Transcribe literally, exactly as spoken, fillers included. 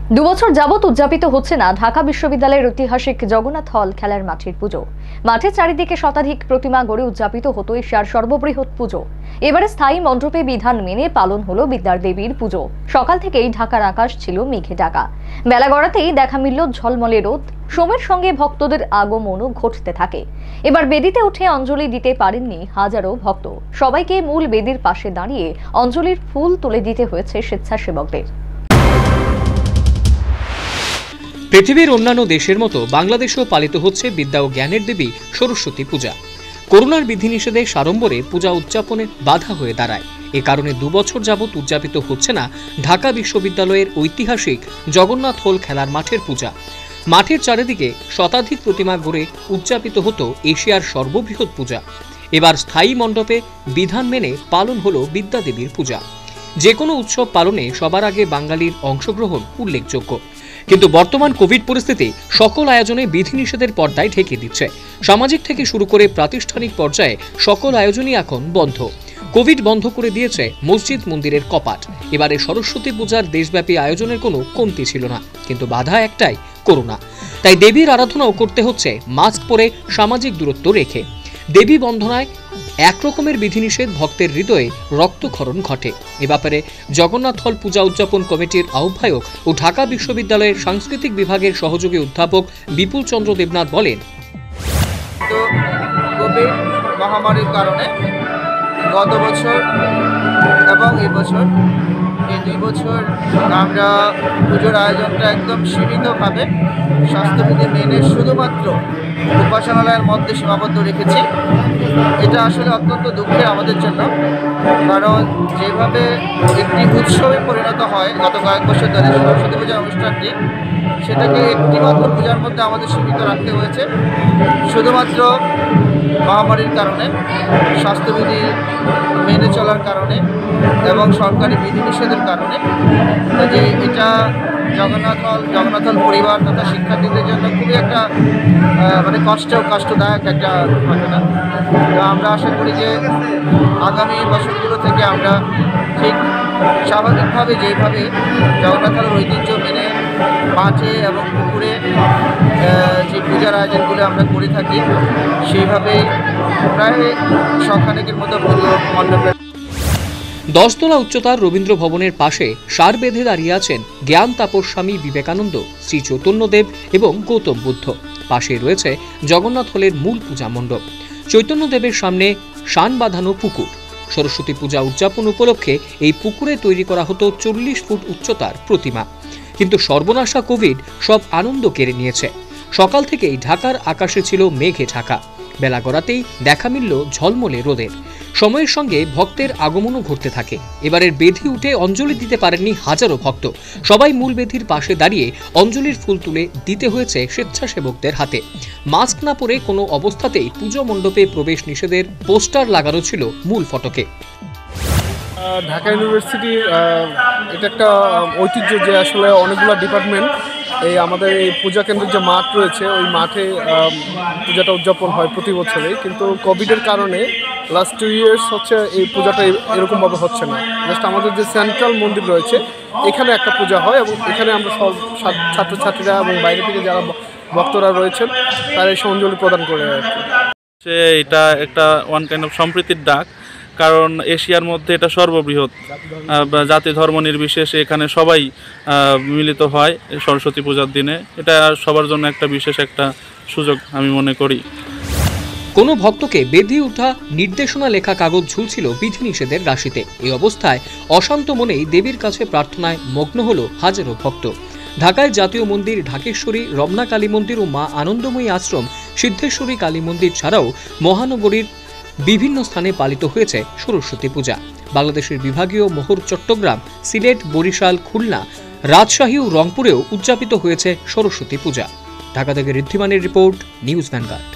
দুবছর যাবত উদযাপিত হচ্ছে না ঢাকা বিশ্ববিদ্যালয়ের ঐতিহাসিক জগন্নাথ হল খেলার মাঠের পুজো। মাঠের চারিদিকে শতাধিক প্রতিমা গড়ে উদযাপিত হতো এশিয়ার সর্ববৃহৎ পুজো। এবারে স্থায়ী মণ্ডপে বিধান মেনে পালন হলো বিদ্যার দেবীর পুজো। সকাল থেকেই ঢাকার আকাশ ছিল মেঘে ঢাকা। বেলা গড়াতেই দেখা মিলল ঝলমলে রোদ। সময়ের সঙ্গে ভক্তদের আগমনও ঘটতে থাকে। এবার বেদিতে উঠে অঞ্জলি দিতে পারেননি হাজারো ভক্ত। সবাইকে মূল বেদির পাশে দাঁড়িয়ে অঞ্জলির ফুল তুলে দিতে হয়েছে স্বেচ্ছাসেবকদের। পৃথিবীর অন্যান্য দেশের মতো বাংলাদেশেও পালিত হচ্ছে বিদ্যা ও জ্ঞানের দেবী সরস্বতী পূজা। করোনার বিধিনিষেধে সাড়ম্বরে পূজা উদযাপনে বাধা হয়ে দাঁড়ায়। এ কারণে দুবছর যাবৎ উদযাপিত হচ্ছে না ঢাকা বিশ্ববিদ্যালয়ের ঐতিহাসিক জগন্নাথ হল খেলার মাঠের পূজা। মাঠের চারিদিকে শতাধিক প্রতিমা গড়ে উদযাপিত হতো এশিয়ার সর্ববৃহৎ পূজা। এবার স্থায়ী মণ্ডপে বিধান মেনে পালন হলো বিদ্যা দেবীর পূজা। যে কোনো উৎসব পালনে সবার আগে বাঙালির অংশগ্রহণ উল্লেখযোগ্য, কিন্তু বর্তমান কোভিড পরিস্থিতি সকল আয়োজনে বিধিনিষেধের পর্দায় ঢেকে দিচ্ছে। সামাজিক থেকে শুরু করে প্রাতিষ্ঠানিক পর্যায়ে সকল আয়োজনই এখন বন্ধ। কোভিড বন্ধ করে দিয়েছে মসজিদ মন্দিরের কপাট। এবারে সরস্বতী পূজার দেশব্যাপী আয়োজনের কোনো কমতি ছিল না, কিন্তু বাধা একটাই, করোনা। তাই দেবীর আরাধনাও করতে হচ্ছে মাস্ক পরে, সামাজিক দূরত্ব রেখে। দেবী বন্দনায় একরকমের বিধিনিষেধ, ভক্তের হৃদয়ে রক্তক্ষরণ ঘটে। এ ব্যাপারে জগন্নাথ হল পূজা উদযাপন কমিটির আহ্বায়ক ও ঢাকা বিশ্ববিদ্যালয়ের সাংস্কৃতিক বিভাগের সহযোগী অধ্যাপক বিপুল চন্দ্র দেবনাথ বলেন, তো কোভিড মহামারীর কারণে গত বছর এবং এবছর এই দুই বছর আমরা পুজোর আয়োজনটা একদম সীমিতভাবে স্বাস্থ্যবিধি মেনে শুধুমাত্র উপাসনালয়ের মধ্যে সীমাবদ্ধ রেখেছি। এটা আসলে অত্যন্ত দুঃখের আমাদের জন্য, কারণ যেভাবে একটি উৎসবে পরিণত হয় গত কয়েক বছর ধরে সরস্বতী পূজার অনুষ্ঠানটি, সেটাকে একটি মাত্র পূজার মধ্যে আমাদের সীমিত রাখতে হয়েছে শুধুমাত্র মহামারীর কারণে, স্বাস্থ্যবিধি মেনে চলার কারণে এবং সরকারি বিধিনিষেধের কারণে। যে এটা জগন্নাথ হল জগন্নাথ হল পরিবার তথা শিক্ষার্থীদের জন্য খুবই একটা মানে কষ্ট কষ্টদায়ক একটা ঘটনা। তো আমরা আশা করি যে আগামী বছরগুলো থেকে আমরা ঠিক স্বাভাবিকভাবে যেভাবে জগন্নাথ হলের ঐতিহ্য মেনে মাঠে এবং পুকুরে যে পূজার আয়োজনগুলো আমরা করে থাকি, সেইভাবে প্রায় সখানেকের মতো পুজো মণ্ডপে। দশতলা উচ্চতার রবীন্দ্র ভবনের পাশে সার বেঁধে দাঁড়িয়ে আছেন জ্ঞান তাপস্বামী বিবেকানন্দ, শ্রী চৈতন্যদেব এবং গৌতম বুদ্ধ। পাশে রয়েছে জগন্নাথ হলের মূল পূজা মণ্ডপ। চৈতন্যদেবের সামনে শান বাঁধানো পুকুর। সরস্বতী পূজা উদযাপন উপলক্ষে এই পুকুরে তৈরি করা হতো চল্লিশ ফুট উচ্চতার প্রতিমা, কিন্তু সর্বনাশা কোভিড সব আনন্দ কেড়ে নিয়েছে। সকাল থেকেই ঢাকার আকাশে ছিল মেঘে ঢাকা। বেলা গড়াতেই দেখা মিলল ঝলমলে রোদের। সময়ের সঙ্গে ভক্তের আগমনও ঘটতে থাকে। এবারের বেদি উঠে অঞ্জলি দিতে পারেননি হাজারো ভক্ত। সবাই মূল বেদির পাশে দাঁড়িয়ে অঞ্জলির ফুল তুলে দিতে হয়েছে স্বেচ্ছাসেবকদের হাতে। মাস্ক না পরে কোনো অবস্থাতেই পুজো মণ্ডপে প্রবেশ নিষেধের পোস্টার লাগানো ছিল মূল ফটকে। ঢাকা ইউনিভার্সিটির এটা একটা ঐতিহ্য যে আসলে অনেকগুলো ডিপার্টমেন্ট এই আমাদের এই পূজা কেন্দ্রের যে মাঠ রয়েছে, ওই মাঠে পূজাটা উদযাপন হয় প্রতি বছরেই, কিন্তু কোভিডের কারণে লাস্ট টু ইয়ার্স হচ্ছে এই পূজাটা এরকমভাবে হচ্ছে না। জাস্ট আমাদের যে সেন্ট্রাল মন্দির রয়েছে এখানে একটা পূজা হয় এবং এখানে আমরা সব ছাত্রছাত্রীরা এবং বাইরে থেকে যারা ভক্তরা রয়েছেন তারা এই অঞ্জলি প্রদান করে আর কি। এটা একটা ওয়ান কাইন্ড অফ সম্প্রীতির ডাক, কারণ এশিয়ার মধ্যে এটা সর্ববৃহৎ, জাতি ধর্ম নির্বিশেষে এখানে সবাই মিলিত হয় সরস্বতী পূজার দিনে। এটা সবার জন্য একটা বিশেষ একটা সুযোগ আমি মনে করি। কোনো ভক্তকে বেদি উঠা নির্দেশনা লেখা কাগজ ঝুলছিল বিধিনিষেধের রাশিতে। এই অবস্থায় অশান্ত মনেই দেবীর কাছে প্রার্থনায় মগ্ন হল হাজারো ভক্ত। ঢাকায় জাতীয় মন্দির, ঢাকেশ্বরী, রমনা কালী মন্দির ও মা আনন্দময়ী আশ্রম, সিদ্ধেশ্বরী কালী মন্দির ছাড়াও মহানগরীর বিভিন্ন স্থানে পালিত হয়েছে সরস্বতী পূজা। বাংলাদেশের বিভাগীয় মোহর চট্টগ্রাম, সিলেট, বরিশাল, খুলনা, রাজশাহী ও রংপুরেও উদযাপিত হয়েছে সরস্বতী পূজা। ঢাকা থেকে ঋদ্ধিমানের রিপোর্ট, নিউজ ভ্যানগার্ড।